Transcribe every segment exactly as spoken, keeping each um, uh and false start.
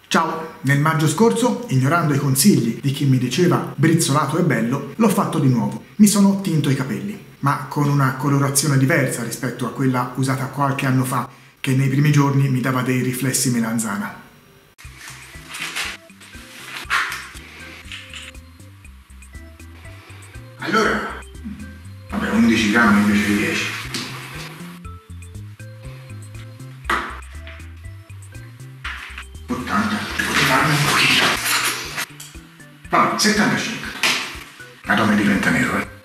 Ciao! Nel maggio scorso, ignorando i consigli di chi mi diceva brizzolato è bello, l'ho fatto di nuovo. Mi sono tinto i capelli, ma con una colorazione diversa rispetto a quella usata qualche anno fa, che nei primi giorni mi dava dei riflessi melanzana. Allora, vabbè, undici grammi invece di dieci. ottanta, devo farne un pochino. Vabbè, settantacinque. Madonna, diventa nero, eh.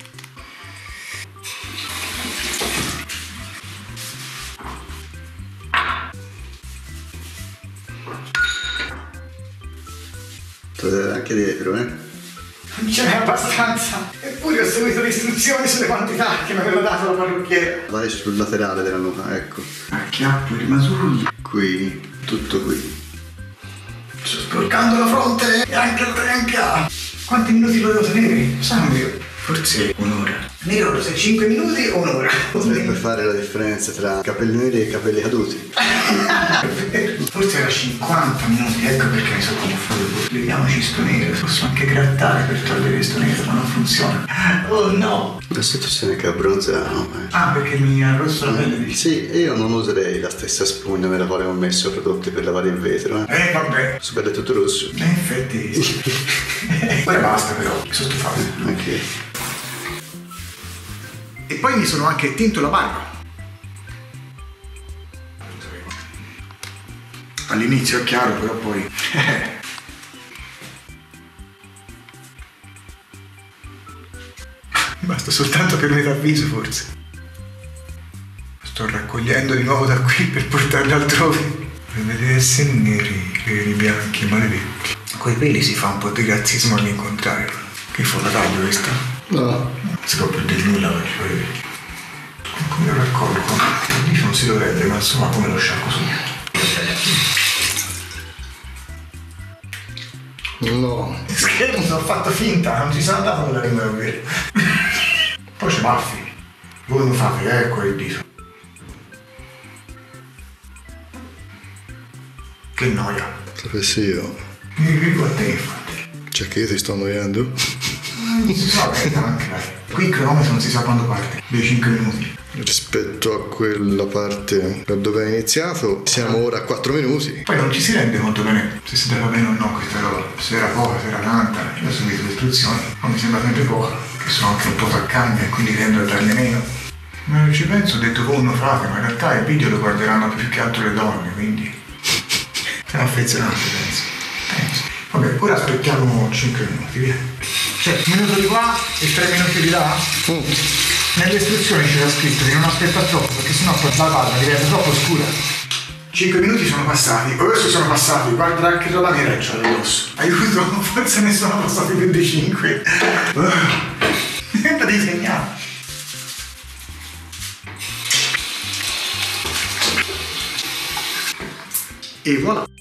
Te lo deve anche dietro, eh? Non ce n'è abbastanza. Eppure ho seguito le istruzioni sulle quantità che mi aveva dato la parrucchiera. Vai sul laterale della nuca, ecco. Acchiappo il masullo. Qui, tutto qui. Sto sporcando la fronte e anche la tempia. Quanti minuti lo devo tenere? Sangue. Forse un'ora. Nero, se cinque minuti o un'ora? Potrebbe fare la differenza tra capelli neri e capelli caduti. Forse era cinquanta minuti, ecco perché mi sono confuso. Leviamoci sto nero, posso anche grattare per togliere sto nero, ma non funziona. Oh no! Adesso tu sei che abbronzato. Eh. Ah, perché mi arrosso la pelle di... Sì, io non userei la stessa spugna nella quale ho messo prodotti per lavare il vetro. Eh, eh vabbè. Su pelle tutto rosso. Eh, infatti. Ora basta però, mi sono stufato. Ok. E poi mi sono anche tinto la barba. All'inizio è chiaro, però poi... Basta soltanto per metà viso, forse. Sto raccogliendo di nuovo da qui per portarli altrove. Per vedere essere neri, neri bianchi, maledetti. Coi peli si fa un po' di razzismo all'incontrario. Che fa la taglio questa? No. Scopro del nulla, voglio vedere. Come lo raccolgo? Lì non si dovrebbe, ma insomma come lo sciacquo su. No. Scherzo, ho fatto finta, non ci sono andato con la lingua davvero. Poi c'è baffi. Voi non fate, ecco il dito. Che noia. Sapessi io. Mi vivo a te, infatti. Cioè che io ti sto annoiando? Non si sa, eh, anche dai. Qui il cronometro non si sa quando parte, dei cinque minuti. Rispetto a quella parte da dove è iniziato, siamo ora a quattro minuti. Poi non ci si rende conto bene se si dava bene o no questa roba. Se era poca, se era tanta. Io ho seguito le istruzioni, ma mi sembra sempre poca. Che sono anche un po' taccagna e quindi tendo a darne meno. Ma non ci penso, ho detto come non fate, ma in realtà il video lo guarderanno più che altro le donne, quindi... Siamo affezionati, penso. Penso. Vabbè, ora aspettiamo cinque minuti, via. Cioè, un minuto di qua e tre minuti di là? Mm. Nelle istruzioni c'era scritto di non aspettare troppo, perché sennò poi la barba diventa troppo scura. cinque minuti sono passati, adesso sono passati, guarda che roba nera c'ho addosso. Aiuto, forse ne sono passati più di cinque. Sembra disegnato. E voilà.